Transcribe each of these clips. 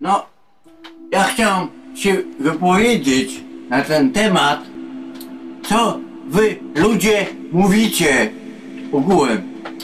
No, ja chciałem się wypowiedzieć na ten temat, co wy ludzie mówicie ogółem.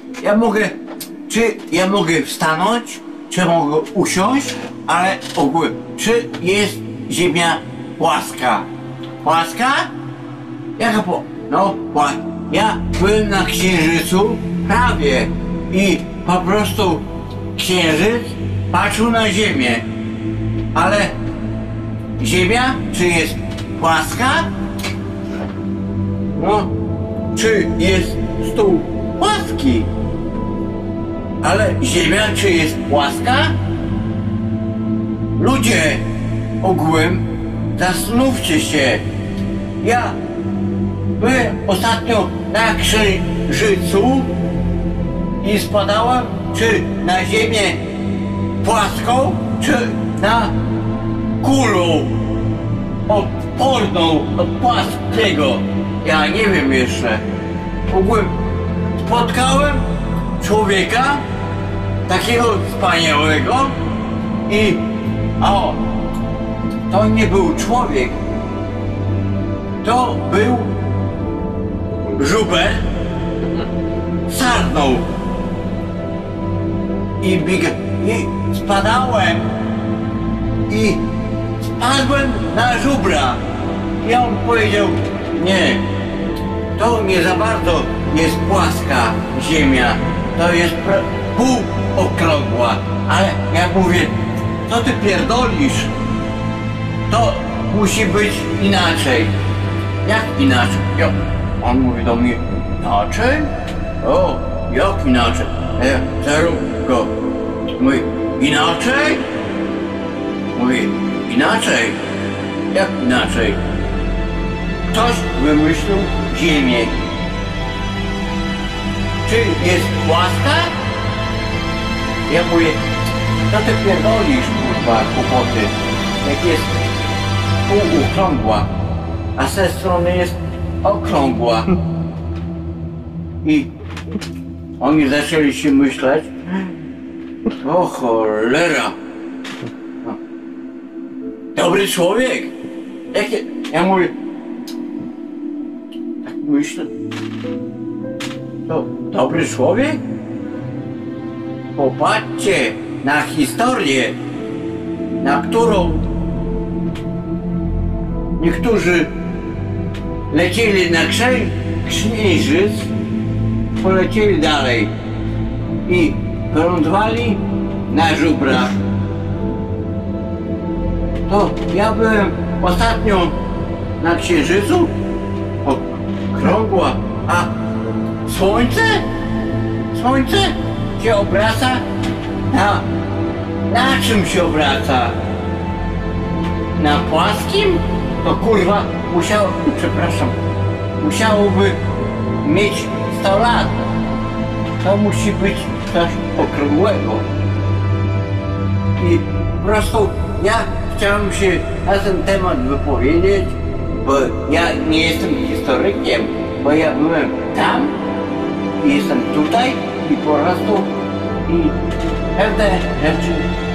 Ja mogę wstanąć, czy mogę usiąść, ale ogółem, czy jest ziemia płaska? Płaska? Jaka ja byłem na Księżycu prawie i po prostu Księżyc patrzył na Ziemię, ale Ziemia, czy jest płaska? No, czy jest stół płaski? Ale Ziemia, czy jest płaska? Ludzie, ogółem, zastanówcie się. Ja byłem ostatnio na Księżycu i spadałem, czy na Ziemię płaską, czy na kulą odporną od płaskiego. Ja nie wiem jeszcze. Ogółem spotkałem człowieka takiego wspaniałego i to nie był człowiek, to był żubel, sarnął i spadałem i spadłem na żubra i on powiedział: nie, to nie za bardzo jest płaska ziemia, to jest półokrągła. Ale ja mówię: co ty pierdolisz? To musi być inaczej. Jak inaczej? On mówi do mnie: inaczej? O, jak inaczej? Zero go. Mówi: inaczej? Mówi: inaczej. Jak inaczej? Ktoś wymyślił ziemię. Czy jest płaska? Ja mówię: co ty pierdolisz, kurwa, kłopoty? Jak jest półokrągła, a z tej strony jest okrągła. I oni zaczęli się myśleć: o cholera, dobry człowiek. Ja mówię: tak myślę, to dobry człowiek? Popatrzcie na historię, na którą niektórzy lecieli na Księżyc, polecieli dalej i wylądowali na żubrach. To ja byłem ostatnio na Księżycu, okrągła, a Słońce się obraca na czym się obraca? Na płaskim? To kurwa musiałoby mieć 100 lat. To musi być coś okrągłego. I po prostu ja chciałem się na ten temat wypowiedzieć, bo ja nie jestem historykiem, bo ja byłem tam i jestem tutaj i po prostu pewne rzeczy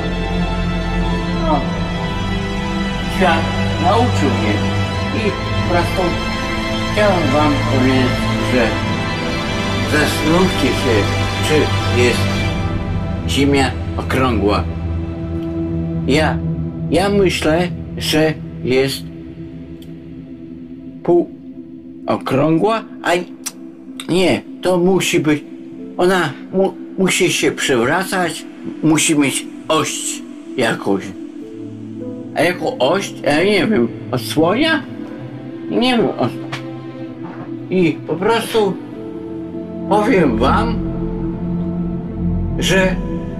świat nauczył mnie i po prostu chciałem wam powiedzieć, że zastanówcie się, czy jest ziemia okrągła. Ja myślę, że jest półokrągła, a nie, to musi być, ona musi się przewracać, musi mieć oś jakąś. A jaką oś? Ja nie wiem, od słonia? Nie wiem. I po prostu powiem wam, że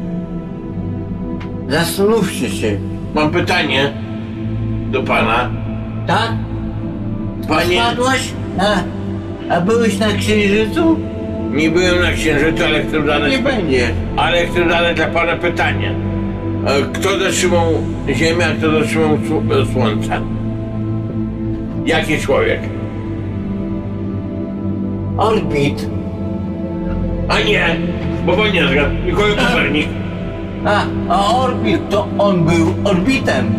zastanówcie się. Mam pytanie do pana. Tak? Panie... Spadłeś? A byłeś na Księżycu? Nie byłem na Księżycu, ale chcę zadać... Nie będzie. Ale chcę zadać dla pana pytanie. Kto zatrzymał Ziemię, a kto zatrzymał Słońce? Jaki człowiek? Orbit. A nie, bo nie zgadł. Mikołaj Kopernik. A Orbit to on był orbitem.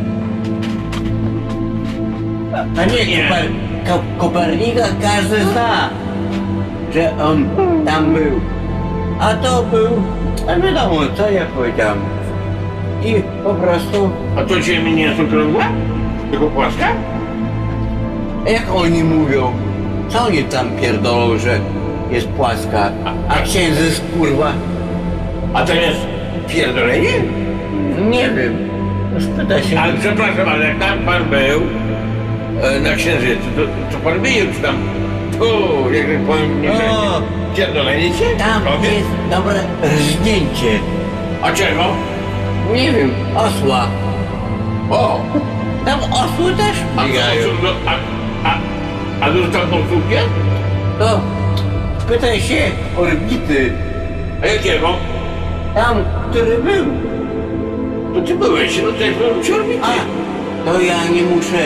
A nie, Kopernika każdy zna, że on tam był. A to był, a wiadomo co ja powiedziałem. I po prostu... A to Ziemia nie jest okrągła? Tylko płaska? Jak oni mówią, co oni tam pierdolą, że jest płaska, a księżyc kurwa? A to jest pierdolenie? Nie wiem, spytaj się. Ale przepraszam, ale jak tam pan był na Księżycu, to pan wie już tam, jak powiem, nie pierdolenie się? Tam jest dobre rżnięcie. A czego? Nie wiem, osła. O! Tam osły też biegają. A dużo tam osób jest? To pytaj się Orbity. A jakiego? Tam, który był. To ty byłeś, no to jest przy orbicie. A, to ja nie muszę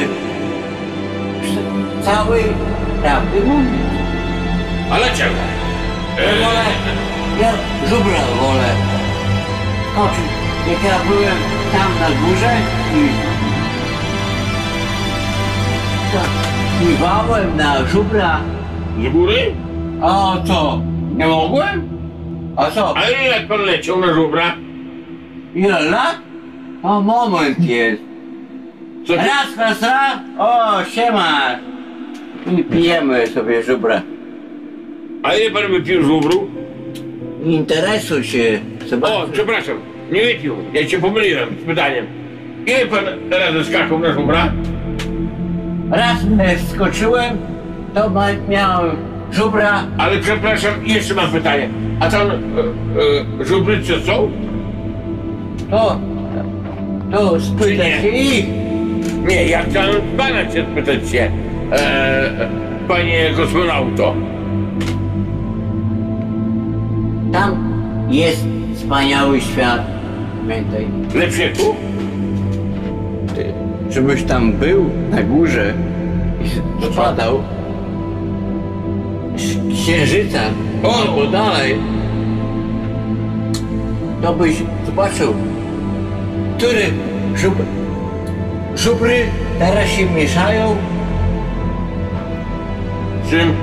całej prawdy mówić. Ale czego? Ja wolę, ja żubra wolę skoczyć. Jak ja byłem tam na górze i pływałem na żubra. Z góry? A co? Nie mogłem? A co? A ile jak pan leciał na żubra? Ile lat? O, moment jest. Co ty? Raz. O, siema. I pijemy sobie żubra. A ile pan wypił żubru? Interesuj się. O, przepraszam, nie wypił. Ja cię pomyliłem z pytaniem. Ile pan razy skakał na żubra? Raz skoczyłem, to miałem żubra. Ale przepraszam, jeszcze mam pytanie. A tam żubrycy są? To spytaj się ich. Nie, ja chciałem pana się spytać się, panie kosmonauto. Tam jest wspaniały świat. Pamiętaj. Lepszy jak tu? Ty, żebyś tam był na górze i spadał z księżyca albo dalej, to byś zobaczył, które żubry teraz się mieszają Czym?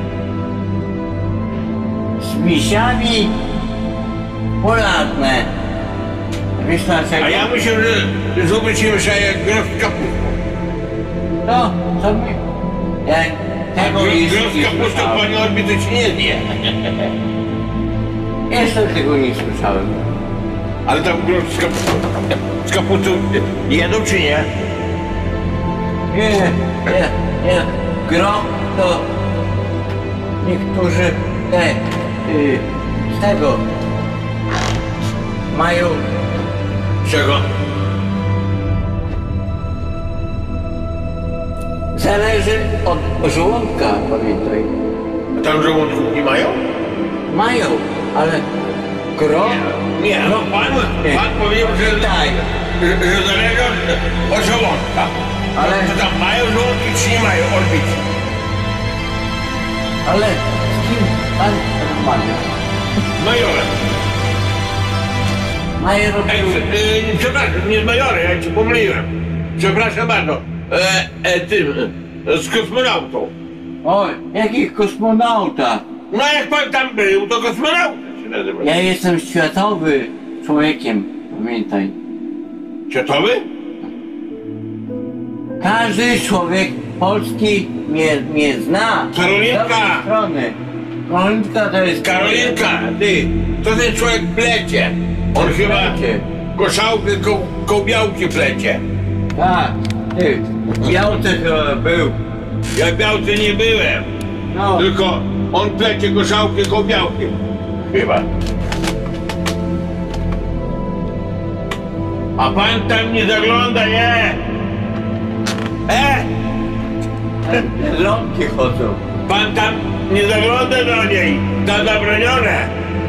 z misiami polarne. Wiesz dlaczego? A ja myślę, że żubry się mieszają jak groch z kapustą. No, co mi... Jak tego Groch z kapustą panie Orbity ci nie zje. Jeszcze tego nie słyszałem. Ale tam groch z kapustą jedzą czy nie? Nie. Grom to niektórzy z tego mają Czego? zależy od żołądka, pamiętaj. A tam żołądków nie mają? Mają, ale grom... Nie, no pan powiedział, że zależy od żołądka. Ale... To tam mają żołądki czy nie mają orbity? Ale z kim pan rozmawia? Majorem. Major... Przepraszam, nie z majorem, ja cię pomyliłem. Przepraszam bardzo. Tym, z kosmonautą. Oj, jaki kosmonauta? No jak pan tam był, to kosmonauta się nazywa. Ja jestem światowy człowiekiem, pamiętaj. Światowy? Każdy człowiek polski mnie zna. Karolinka! Z dobrej strony. Karolinka to jest... Karolinka, ty, to ten człowiek plecie. On chyba Plecie. koszałkę kołbiałki plecie. Tak, ty, w Białce chyba był. Ja w Białce nie byłem, No, tylko on plecie koszałkę kołbiałki. Chyba. A pan tam nie zagląda, nie? rąki chodzą. Pan tam nie zagląda do niej, to zabronione.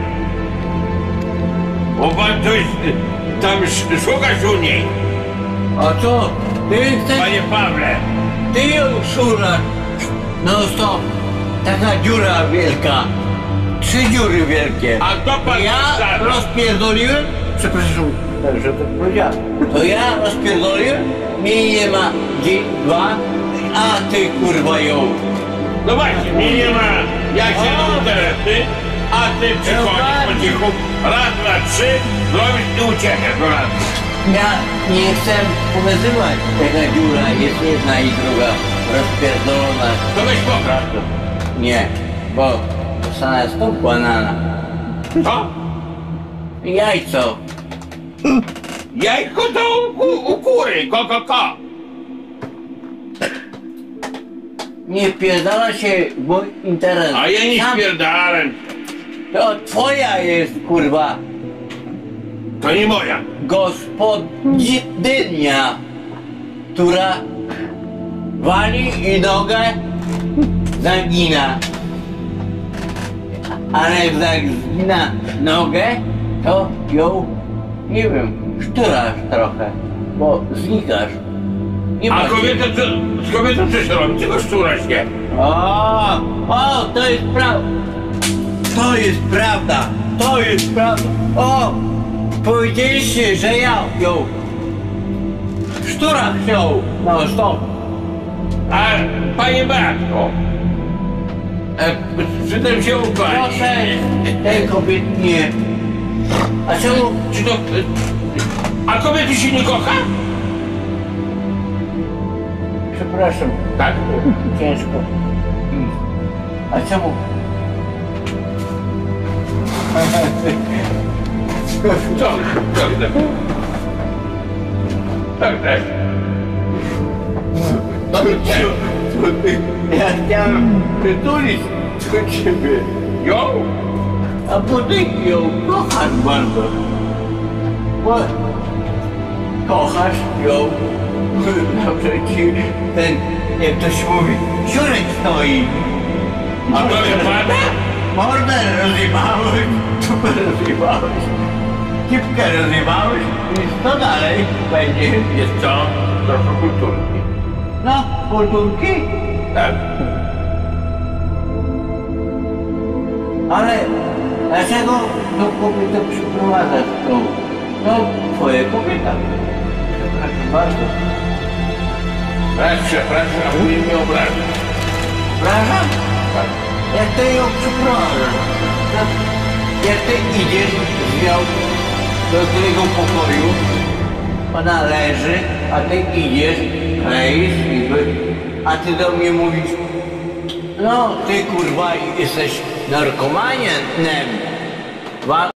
Bo pan coś tam szukasz u niej, A co? Ty chcesz... panie Pawle. Ty ją szurasz. No stop. Taka dziura wielka. 3 dziury wielkie. A to pan Ja zabrał. rozpierdoliłem przepraszam, że tak powiedziałem. To ja rozpierdoliłem, mnie nie ma dzień, dwa, a ty kurwa ją. No właśnie, mnie nie ma, ja się do interesy, a ty przychodzisz po cichu, raz, dwa, trzy, robisz i uciekasz do nas. Ja nie chcę pokazywać, jaka dziura jest jedna i druga rozpierdolona. To weź pokaż. Nie, bo dostanę stóp banana. Co? Jajco. Jajko to u kury, ko. Nie wpierdala się w mój interes. A ja nie Sam- spierdalałem, To twoja jest, kurwa, to nie moja. gospodynia, która wali i nogę zagina. Ale jak zagina nogę, to ją, nie wiem, szturasz trochę, bo znikasz. Nie A ma cię. kobieta, z kobietą co się robi? Tylko sztura się. O, to jest prawda. To jest prawda. To jest prawda. O, powiedzieliście, że ja ją sztura chciał. No stop. A panie Beatko, przy tym się upali. Proszę tej kobiety nie. A czemu? Czy to... A kobiety się nie kocha? Przepraszam, Tak? ciężko. A czemu? Co? Tak. Ja chciałem przytulić do ciebie. Ją? A potem ją kochasz bardzo. Bo kochasz ją. Naprzeciw ten, jak to się mówi, siurek stoi. A to wypada? Mordę rozjebałeś, dupę rozjebałeś, kipkę rozjebałeś i co dalej będzie? Jest co? Trochę kulturki. No, kulturki? Tak. Ale dlaczego tą kobietę przyprowadzasz tu? No, twoja kobieta. Przepraszam bardzo. Przepraszam, a później mnie obrażę. Przepraszam? Jak ty ją przyprowadzasz? Jak ty idziesz z nią do tego pokoju, ona leży, a ty idziesz, klejesz niby, a ty do mnie mówisz, no ty kurwa jesteś narkomanem.